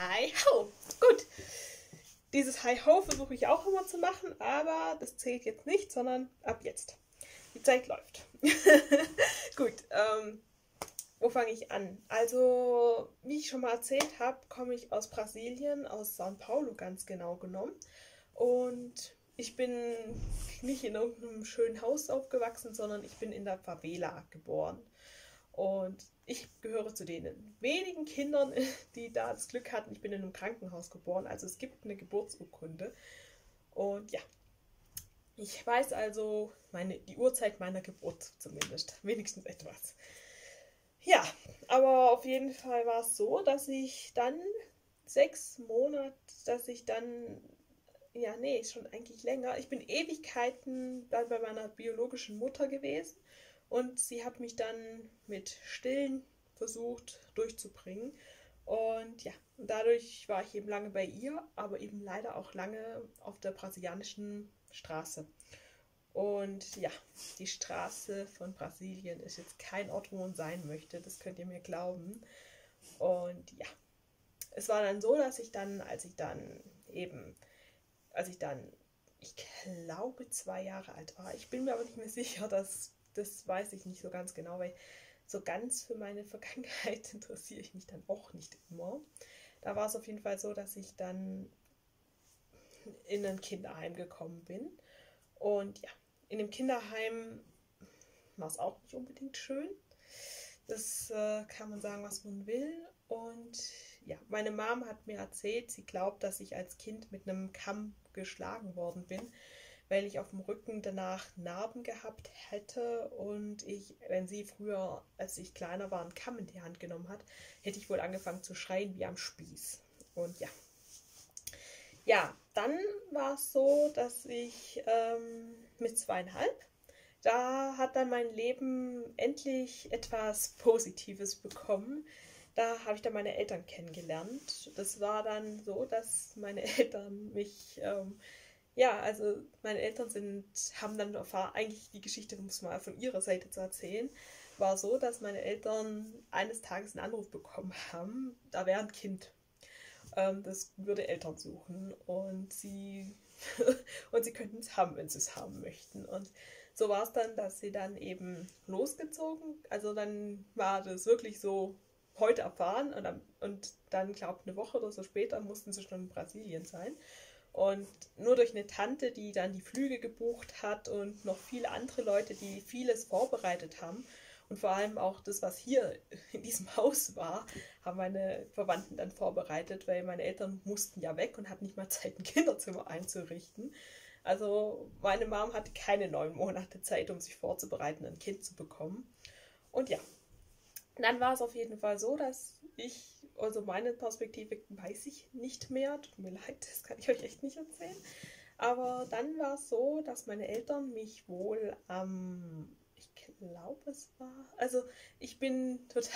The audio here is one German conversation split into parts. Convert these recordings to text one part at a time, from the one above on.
Hi-ho! Gut, dieses Hi-ho versuche ich auch immer zu machen, aber das zählt jetzt nicht, sondern ab jetzt. Die Zeit läuft. Gut, wo fange ich an? Also, wie ich schon mal erzählt habe, komme ich aus Brasilien, aus São Paulo ganz genau genommen. Und ich bin nicht in irgendeinem schönen Haus aufgewachsen, sondern ich bin in der Favela geboren. Und ich gehöre zu den wenigen Kindern, die da das Glück hatten. Ich bin in einem Krankenhaus geboren, also es gibt eine Geburtsurkunde. Und ja, ich weiß also die Uhrzeit meiner Geburt zumindest, wenigstens etwas. Ja, aber auf jeden Fall war es so, dass ich dann 6 Monate, dass ich dann, ja, nee, ist schon eigentlich länger. Ich bin Ewigkeiten dann bei meiner biologischen Mutter gewesen und sie hat mich dann mit Stillen versucht durchzubringen. Und ja, dadurch war ich eben lange bei ihr, aber eben leider auch lange auf der brasilianischen Straße. Und ja, die Straße von Brasilien ist jetzt kein Ort, wo man sein möchte, das könnt ihr mir glauben. Und ja, es war dann so, dass als ich dann, ich glaube, 2 Jahre alt war. Ich bin mir aber nicht mehr sicher, das weiß ich nicht so ganz genau, weil so ganz für meine Vergangenheit interessiere ich mich dann auch nicht immer. Da war es auf jeden Fall so, dass ich dann in ein Kinderheim gekommen bin. Und ja, in dem Kinderheim war es auch nicht unbedingt schön. Das kann man sagen, was man will. Und ja, meine Mom hat mir erzählt, sie glaubt, dass ich als Kind mit einem Kamm geschlagen worden bin, weil ich auf dem Rücken danach Narben gehabt hätte und wenn sie früher, als ich kleiner war, einen Kamm in die Hand genommen hat, hätte ich wohl angefangen zu schreien wie am Spieß. Und ja. Ja, dann war es so, dass ich mit 2,5, da hat dann mein Leben endlich etwas Positives bekommen. Da habe ich dann meine Eltern kennengelernt. Das war dann so, dass meine Eltern mich, ja, also meine Eltern haben dann erfahren, eigentlich die Geschichte, um es mal von ihrer Seite zu erzählen, war so, dass meine Eltern eines Tages einen Anruf bekommen haben, da wäre ein Kind. Das würde Eltern suchen und und sie könnten es haben, wenn sie es haben möchten. Und so war es dann, dass sie dann eben losgezogen, also dann war das wirklich so heute erfahren und dann glaube ich, eine Woche oder so später mussten sie schon in Brasilien sein. Und nur durch eine Tante, die dann die Flüge gebucht hat und noch viele andere Leute, die vieles vorbereitet haben und vor allem auch das, was hier in diesem Haus war, haben meine Verwandten dann vorbereitet, weil meine Eltern mussten ja weg und hatten nicht mal Zeit, ein Kinderzimmer einzurichten. Also meine Mom hatte keine 9 Monate Zeit, um sich vorzubereiten, ein Kind zu bekommen. Und ja, dann war es auf jeden Fall so, dass also meine Perspektive weiß ich nicht mehr. Tut mir leid, das kann ich euch echt nicht erzählen. Aber dann war es so, dass meine Eltern mich wohl ich glaube es war, also ich bin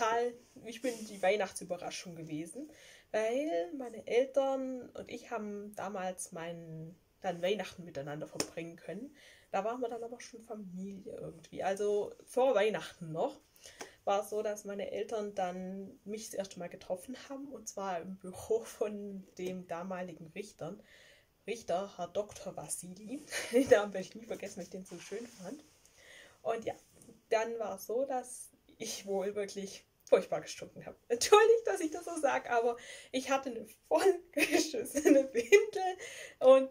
die Weihnachtsüberraschung gewesen, weil meine Eltern und ich haben damals dann Weihnachten miteinander verbringen können. Da waren wir dann aber schon Familie irgendwie. Also vor Weihnachten noch war es so, dass meine Eltern dann mich das erste Mal getroffen haben, und zwar im Büro von dem damaligen Richter, Herr Dr. Vassili. Den Namen werde ich nie vergessen, weil ich den so schön fand. Und ja, dann war es so, dass ich wohl wirklich furchtbar gestunken habe. Entschuldigt, dass ich das so sage, aber ich hatte eine vollgeschissene Windel und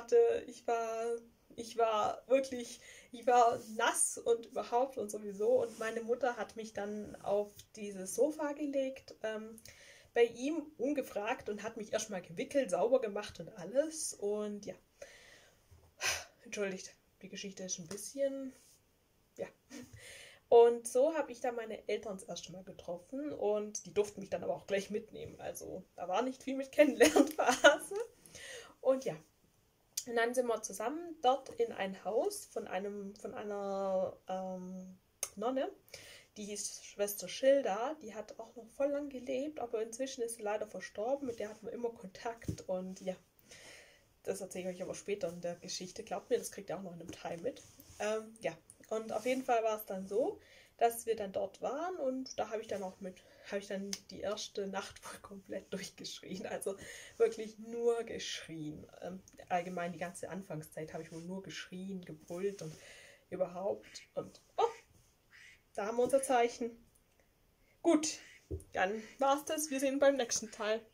ich war nass und überhaupt und sowieso. Und meine Mutter hat mich dann auf dieses Sofa gelegt, bei ihm ungefragt, und hat mich erstmal gewickelt, sauber gemacht und alles. Und ja, entschuldigt, die Geschichte ist ein bisschen, ja. Und so habe ich dann meine Eltern das erste Mal getroffen und die durften mich dann aber auch gleich mitnehmen. Also da war nicht viel mit Kennenlernphase. Und ja, und dann sind wir zusammen dort in ein Haus von einer Nonne. Die hieß Schwester Schilda, die hat auch noch voll lang gelebt, aber inzwischen ist sie leider verstorben. Mit der hatten wir immer Kontakt und ja, das erzähle ich euch aber später in der Geschichte. Glaubt mir, das kriegt ihr auch noch in einem Teil mit. Ja, und auf jeden Fall war es dann so, dass wir dann dort waren und da habe ich dann auch habe ich dann die erste Nacht wohl komplett durchgeschrien. Also wirklich nur geschrien. Allgemein die ganze Anfangszeit habe ich wohl nur geschrien, gebrüllt und überhaupt. Und oh, da haben wir unser Zeichen. Gut, dann war's das. Wir sehen beim nächsten Teil.